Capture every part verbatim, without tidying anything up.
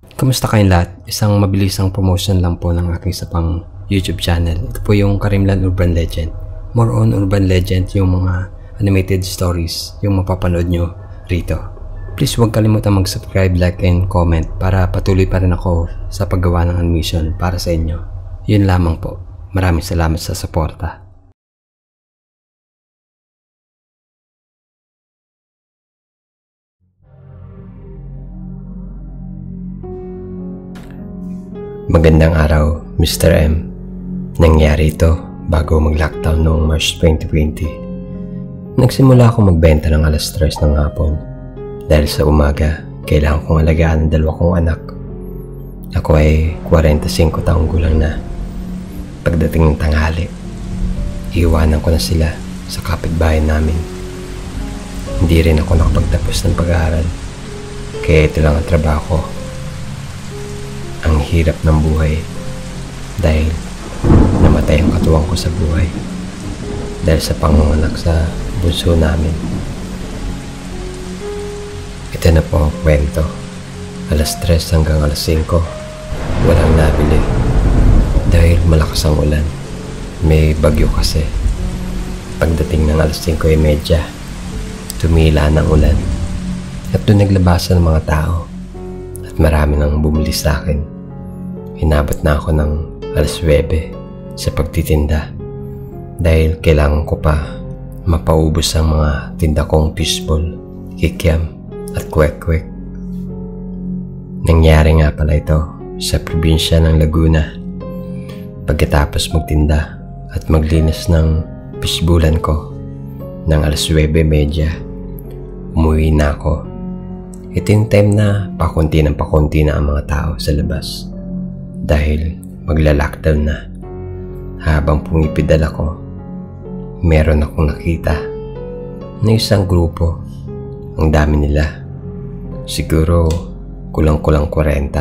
Kamusta kayong lahat? Isang mabilisang promotion lang po ng aking isa pang YouTube channel. Ito po yung Karimlan Urban Legend. More on urban legend, yung mga animated stories, yung mapapanood nyo rito. Please huwag kalimutan mag-subscribe, like, and comment para patuloy pa rin ako sa paggawa ng animation para sa inyo. Yun lamang po. Maraming salamat sa suporta. Magandang araw, Mister M. Nangyari ito bago mag-lockdown noong March twenty twenty. Nagsimula ako magbenta ng alas tres ng hapon dahil sa umaga kailangan kong alagaan ang dalawa kong anak. Ako ay forty-five taong gulang na. Pagdating ng tanghali, iiwanan ko na sila sa kapitbahay namin. Hindi rin ako nakapagtapos ng pag-aaral, kaya ito lang ang trabaho ko. Ang hirap ng buhay dahil namatay ang katuwang ko sa buhay dahil sa panganganak sa bunso namin. Ito na po ang kwento. Alas tres hanggang alas singko, walang nabili dahil malakas ang ulan. May bagyo kasi. Pagdating ng alas singko ay medya, tumila ng ulan at doon naglabasan ng mga tao at marami nang bumili sa akin. Inabot na ako ng alas nuwebe sa pagtitinda dahil kailangan ko pa mapaubos ang mga tinda kong fishball, kikiam at kwek-kwek. Nangyari nga pala ito sa probinsya ng Laguna. Pagkatapos magtinda at maglinis ng fishbullan ko ng alas nuwebe medya, umuwi na ako. Ito yung time na pakunti ng pakunti na ang mga tao sa labas dahil magla-lockdown na. Habang pumipidal ako, meron akong nakita na isang grupo. Ang dami nila, siguro kulang-kulang forty.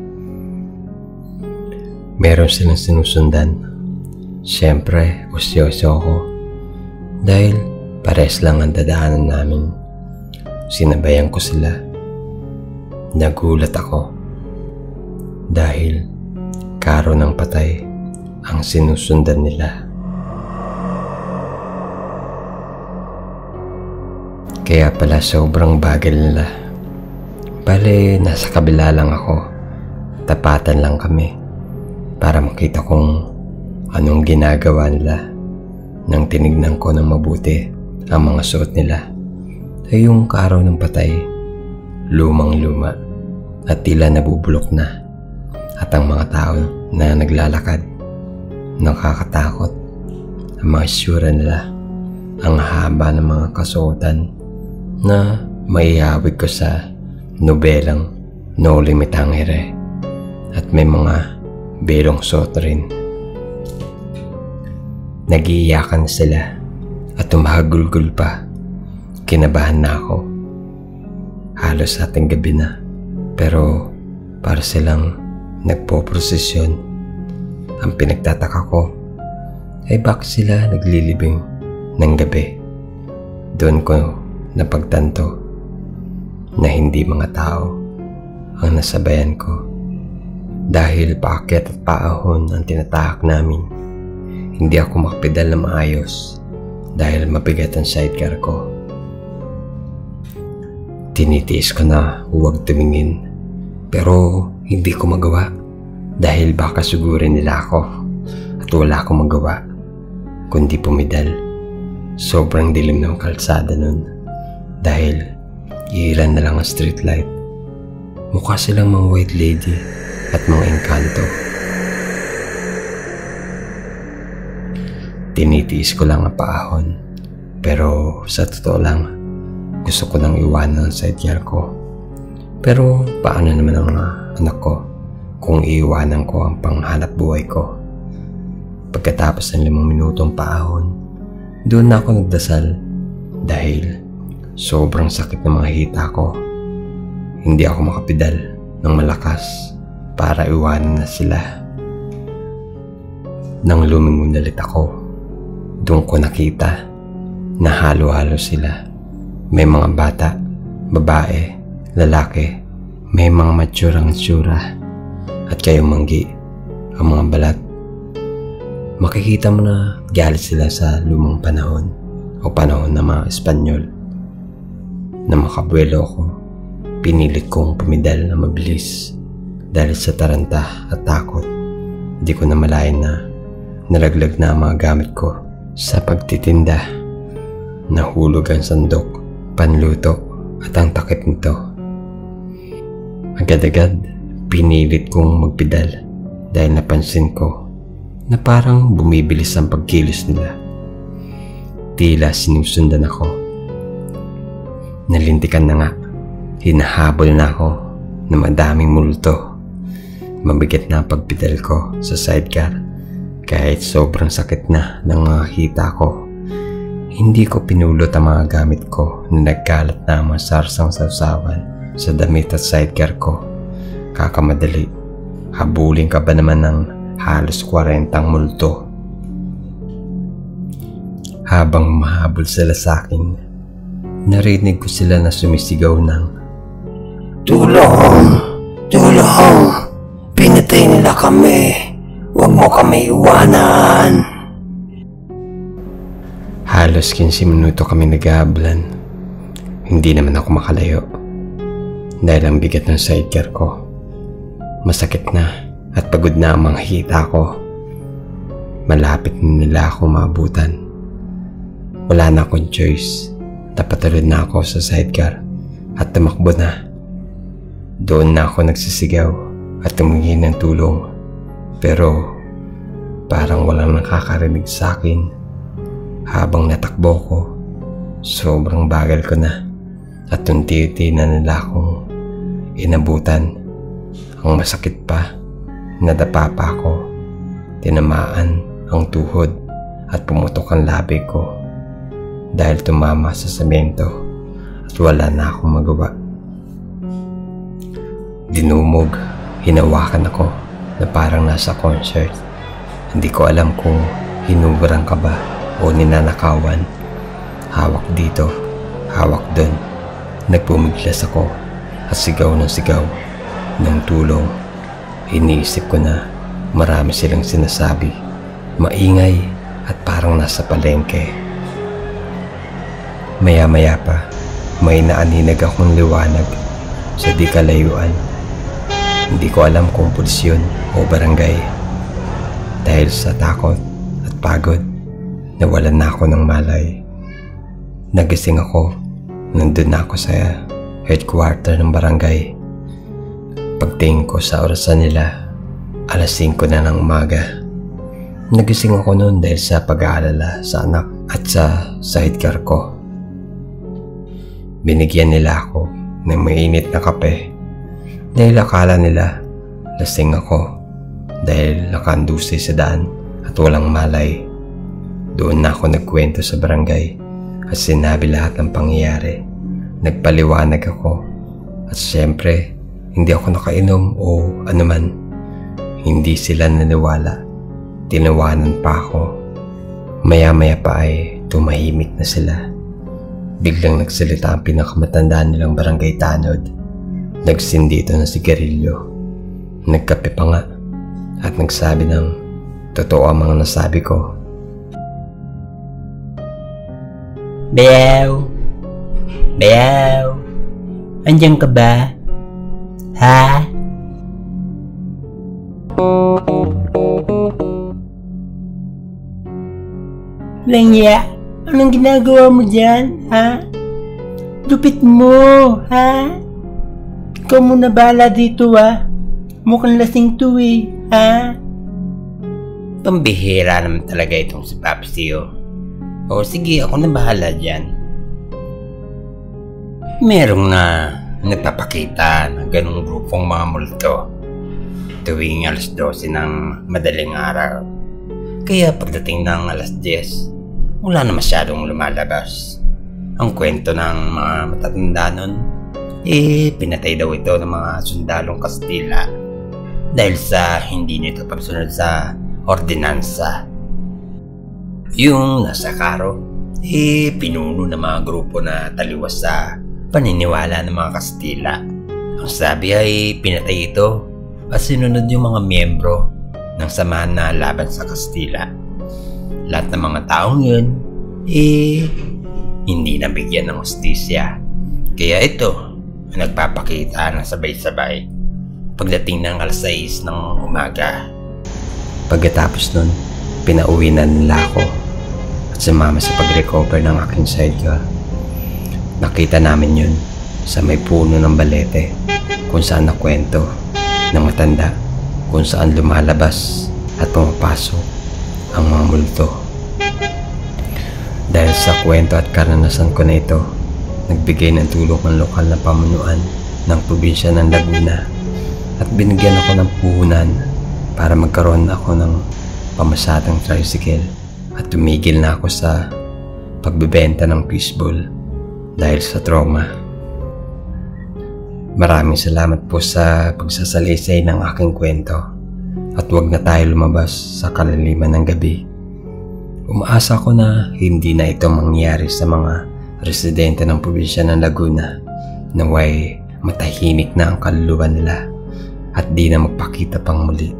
Meron silang sinusundan. Siyempre, usyoso ako dahil pares lang ang dadaanan namin. Sinabayan ko sila. Nagulat ako dahil karo ng patay ang sinusundan nila. Kaya pala sobrang bagal nila. Bale, nasa kabila lang ako. Tapatan lang kami para makita kung anong ginagawa nila. Nang tinignan ko ng mabuti ang mga suot nila, ay yung karo ng patay, lumang-luma at tila nabubulok na. At ang mga tao na naglalakad, nakakatakot. Ang mga itsura nila, ang haba ng mga kasuotan na maihawig ko sa nobelang No Limit Tangere, at may mga belong suot rin. Nagiiyakan sila at tumahagulgul pa. Kinabahan na ako. Halos ating gabi na, pero para silang nagpo-prosesyon. Ang pinagtataka ko ay bakit sila naglilibing ng gabi. Doon ko napagtanto na hindi mga tao ang nasabayan ko dahil paakyat at paahon ang tinatahak namin. Hindi ako makapedal na maayos dahil mabigat ang sidecar ko. Tinitiis ko na huwag tumingin, pero hindi ko magawa dahil baka sugurin nila ako at wala akong magawa kundi pumidal. Sobrang dilim ng kalsada nun dahil ilan na lang ang street light. Mukha silang mga white lady at mga engkanto. Tinitiis ko lang ang paahon, pero sa totoo lang gusto ko nang iwanan ang sidecar ko. Pero paano naman ang mga anak ko kung iiwanan ko ang panghanap buhay ko? Pagkatapos ng limang minutong paahon, doon na ako nagdasal dahil sobrang sakit ng mga hita ko. Hindi ako makapedal ng malakas para iwanan na sila. Nang lumingon ulit ako, doon ko nakita na halo-halo sila. May mga bata, babae, lalaki, May mga matsurang itsura at kayong manggi ang mga balat. Makikita mo na galit sila sa lumang panahon o panahon ng mga Espanyol. Na makabuelo ko, pinilit kong pumidal na mabilis dahil sa taranta at takot. Di ko na malayan na nalaglag na ang mga gamit ko sa pagtitinda. Nahulog ang sandok, panluto at ang takip nito. Agad-agad pinilit kong magpedal dahil napansin ko na parang bumibilis ang pagkilos nila. Tila sinusundan ako. Nalintikan na nga. Hinahabol na ako na madaming multo. Mabigat na ang pagpedal ko sa sidecar kahit sobrang sakit na ng mga kita ko. Hindi ko pinulot ang mga gamit ko na nagkalat na mga sarsang sausawan sa damit at sidecar ko. Kakamadali. Habulin ka ba naman ng halos kwarentang multo? Habang mahabol sila sa akin, narinig ko sila na sumisigaw ng "Tulong! Tulong! Pinatay nila kami! Huwag mo kami iwanan!" Halos quince minuto kami nag-aablan. Hindi naman ako makalayo dahil ang bigat ng sidecar ko. Masakit na at pagod na ang mga hita ko. Malapit na nila ako maabutan. Wala na akong choice. Napatulad na ako sa sidecar at tumakbo na. Doon na ako nagsisigaw at tumingi ng tulong. Pero parang walang nakakarinig sa akin. Habang natakbo ko, sobrang bagal ko na at unti-unti na nila akong inabutan. Ang masakit pa, nadapa pa ako. Tinamaan ang tuhod at pumutok ang labi ko dahil tumama sa semento at wala na akong magawa. Dinumog, hinawakan ako na parang nasa concert. Hindi ko alam kung hinubarang ka ba o ninanakawan. Hawak dito, hawak dun. Nagpumiglas ako at sigaw ng sigaw ng tulong. Iniisip ko na marami silang sinasabi, maingay at parang nasa palengke. Maya-maya pa, may naaninag akong liwanag sa di kalayuan. Hindi ko alam kung pulis yun o barangay. Dahil sa takot at pagod, nawalan na ako ng malay. Nagising ako, nandun na ako sa headquarter ng barangay. Pagtingin ko sa orasan nila, alas singko na ng umaga. Nagising ako noon dahil sa pag-aalala sa anak at sa sidecar ko. Binigyan nila ako ng mainit na kape dahil akala nila lasing ako dahil nakandusay sa daan at walang malay. Doon na ako nagkwento sa barangay at sinabi lahat ng pangyayari. Nagpaliwanag ako at siyempre hindi ako nakainom o anuman. Hindi sila naniwala. Tinawanan pa ako. Maya-maya pa ay tumahimik na sila. Biglang nagsalita ang pinakamatandaan nilang barangay tanod. Nagsindi ito ng sigarilyo. Nagkape pa nga at nagsabi ng totoo ang mga nasabi ko. Bayaw! Bayaw! Andiyan ka ba? Ha? Langya, anong ginagawa mo dyan, ha? Lupit mo, ha? Ikaw muna bahala dito, ha? Mukhang lasing to, eh, ha? Pambihira naman talaga itong si Papsio. O sige, ako na bahala dyan. Merong na nagpapakita ng ganong grupong mga multo tuwing alas dose ng madaling araw. Kaya pagdating ng alas diyes, wala na masyadong lumalabas. Ang kwento ng mga matatanda nun, eh pinatay daw ito ng mga sundalong Kastila dahil sa hindi nito pagsunod sa ordinansa. Yung nasa karo, eh pinuno ng mga grupo na taliwas sa paniniwala ng mga Kastila Ang sabi ay pinatay ito at sinunod yung mga miyembro ng samahan na laban sa Kastila. Lahat ng mga taong yun, eh, hindi nabigyan ng hustisya. Kaya ito, nagpapakita ng sabay-sabay pagdating ng alas sais ng umaga. Pagkatapos nun, pinauwi na nila ako at sumama sa pag-recover ng aking sidecar. Nakita namin yun sa may puno ng balete kung saan nakwento ng matanda kung saan lumalabas at pumapasok ang mga multo. Dahil sa kwento at karanasan ko na ito, nagbigay ng tulong ang lokal na pamunuan ng probinsya ng Laguna at binigyan ako ng puhunan para magkaroon ako ng pamasadang tricycle at tumigil na ako sa pagbebenta ng fishball dahil sa trauma. Maraming salamat po sa pagsasalaysay ng aking kwento at huwag na tayo lumabas sa kalaliman ng gabi. Umaasa ko na hindi na ito mangyari sa mga residente ng probinsya ng Laguna, naway matahimik na ang kaluluwa nila at di na magpakita pang muli.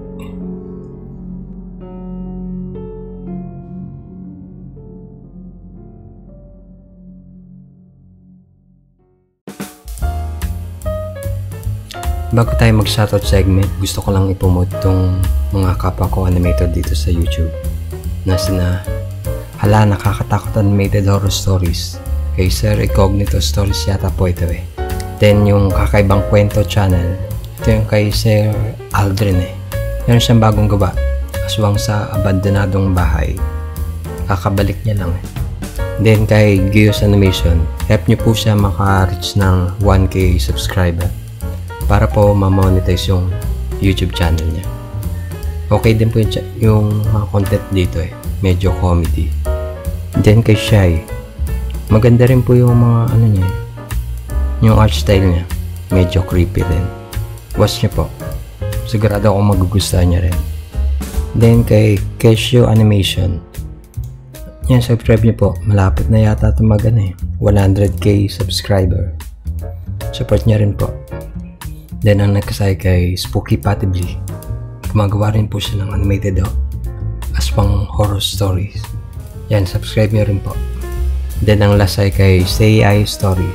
Bago tayo mag-shoutout segment, gusto ko lang ipromote itong mga kapwa ko animator dito sa YouTube. Nasa na, hala, nakakatakot animated horror stories. Kay Sir Incognito Stories yata po ito eh. Then yung Kakaibang Kwento channel, ito yung kay Sir Aldrin eh. Meron siyang bagong gawa, aswang sa abandonadong bahay. Kakabalik niya lang eh. Then kay Gios Animation, help niyo po siya maka-reach ng one K subscriber para po ma-monetize yung YouTube channel niya. Okay din po yung, yung mga content dito eh, medyo comedy. Then kay Shy, maganda rin po yung mga ano niya, yung art style niya, medyo creepy din. Watch niyo po, sigurado akong magugustuhan niya rin. Then kay Kesho Animation, yan, subscribe niyo po, malapit na yata ito mag ano eh, one hundred K subscriber. Support niya rin po. Then ang nagkasay kay Spooky Patibly, gumagawa rin po siya ng animated oh, aswang horror stories. Yan, subscribe niyo rin po. Then ang last ay kay Say I Story.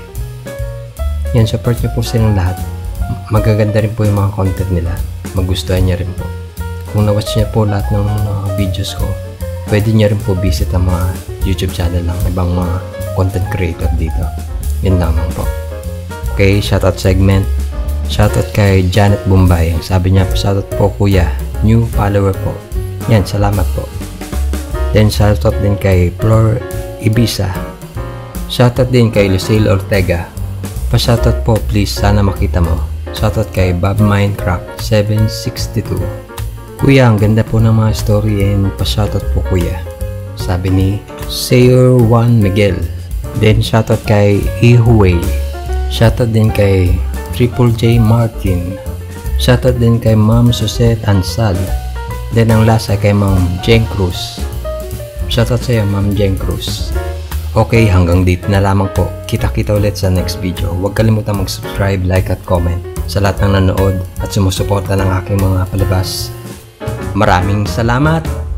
Yan, support niyo po silang lahat. Magaganda rin po yung mga content nila, magustuhan niya rin po. Kung na-watch niya po lahat ng uh, videos ko, pwede niya rin po visit ang mga YouTube channel ng ibang mga content creator dito. Yun lamang po. Okay, shoutout segment. Shoutout kay Janet Bombay. Sabi niya po, shoutout po kuya, new follower po. Yan, salamat po. Then shoutout din kay Flor Ibiza. Shoutout din kay Lucille Ortega. Pa-shoutout po please, sana makita mo. Shoutout kay Bob Minecraft seven sixty-two. Kuya, ang ganda po ng mga story and pa-shoutout po kuya. Sabi ni Sayor Juan Miguel. Then shoutout kay Ihuway. Shoutout din kay Triple J Martin. Shoutout din kay Ma'am Susette Ansal. Then ang last ay kay Ma'am Jen Cruz. Shoutout sa iyo Ma'am Jen Cruz. Okay, hanggang dito na lamang po. Kita-kita ulit sa next video. Huwag kalimutan mag-subscribe, like at comment sa lahat ng nanood at sumusuporta ng aking mga palabas. Maraming salamat!